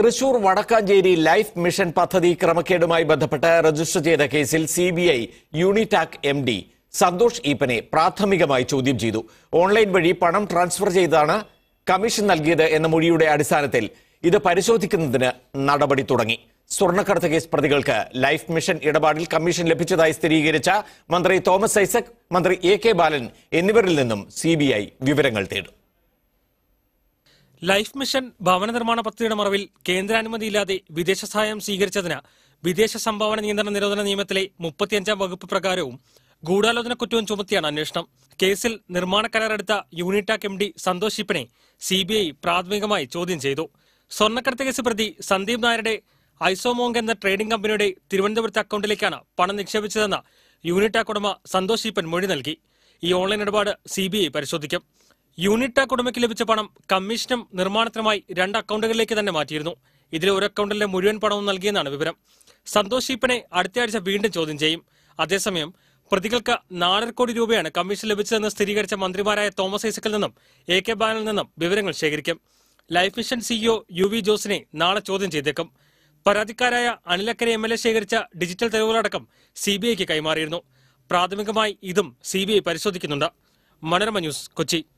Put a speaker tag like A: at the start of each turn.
A: Thrissur Vadakkanchery life mission പദ്ധതി ക്രമക്കേടുമായി ബന്ധപ്പെട്ട് register ചെയ്ത കേസിൽ സിബിഐ യൂണിടാക് MD സന്തോഷ് ഈപ്പനെ പ്രാഥമികമായി ചോദ്യം ചെയ്തു. ഓൺലൈൻ വഴി പണം ട്രാൻസ്ഫർ ചെയ്താണ് കമ്മീഷൻ നൽകിയത് എന്ന മൊഴിയുടെ അടിസ്ഥാനത്തിൽ ഇത് പരിശോധിക്കുന്നതിന് നടപടി തുടങ്ങി. സ്വർണ്ണക്കടത്ത് കേസ് പ്രതികൾക്ക് ലൈഫ് മിഷൻ ഇടപാടിൽ കമ്മീഷൻ ലഭിച്ചതായി സ്ഥിരീകരിച്ച മന്ത്രി തോമസ് ഐസക്, മന്ത്രി AK ബാലൻ എന്നിവരിൽ നിന്നും CBI വിവരങ്ങൾ തേടും.
B: ലൈഫ് മിഷൻ ഭവന നിർമ്മാണ പദ്ധതിയുടെ മറവിൽ കേന്ദ്രാനുമതിയില്ലാതെ വിദേശ സഹായം സ്വീകരിച്ചതിന് വിദേശ സംഭാവന നിയന്ത്രണ നിരോധന നിയമത്തിലെ 35-ാം വകുപ്പ് പ്രകാരവും ഗൂഢാലോചന കുറ്റവും ചുമത്തിയാണ് അന്വേഷണം. കേസിൽ നിർമ്മാണ കരാറെടുത്ത യൂണിടാക് MD സന്തോഷ് ഈപ്പനെ CBI പ്രാഥമികമായി ചോദ്യം ചെയ്തു. സ്വർണ്ണക്കടത്ത് കേസ് പ്രതി സന്ദീപ് നായരുടെ ഐസോമോങ് എന്ന ട്രേഡിംഗ് കമ്പനിയുടെ തിരുവനന്തപുരത്തെ അക്കൗണ്ടിലേക്കാണ് പണം നിക്ഷേപിച്ചതെന്ന് യൂണിടാക് ഉടമ സന്തോഷ് ഈപ്പൻ മൊഴി നൽകി. ഈ ഓൺലൈൻ ഇടപാട് CBI പരിശോധിക്കും. യൂണിടാക് ഉടമയ്ക്ക് ലഭിച്ച പണം കമ്മീഷനും നിർമ്മാണത്തിനുമായി 2 അക്കൗണ്ടുകളിലേക്ക് തന്നെ മാറ്റിയിരുന്നു. ഇതിൽ ഒരു അക്കൗണ്ടിലെ മുഴുവൻ പണവും നൽകിയെന്നാണ് വിവരം. സന്തോഷ് ഈപ്പനെ അടുത്തയാഴ്ച വീണ്ടും ചോദ്യം ചെയ്യും. അതേസമയം പ്രതികൾക്ക് 4.5 കോടി രൂപയാണ് കമ്മീഷൻ ലഭിച്ചതെന്ന് സ്ഥിരീകരിച്ച മന്ത്രിമാരായ തോമസ് ഐസക്കിൽ നിന്നും AK ബാലനിൽ നിന്നും വിവരങ്ങൾ ശേഖരിക്കും. ലൈഫ് മിഷൻ CEO UV ജോസിനെ നാളെ ചോദ്യം ചെയ്തേക്കും. പരാതിക്കാരായ അനിലക്കര MLA ശേഖരിച്ച ഡിജിറ്റൽ തെളിവുകളടക്കം CBIക്ക് കൈമാറിയിരുന്നു. പ്രാഥമികമായി ഇതും CBI പരിശോധിക്കുന്നുണ്ട്. മനോരമ ന്യൂസ്, കൊച്ചി.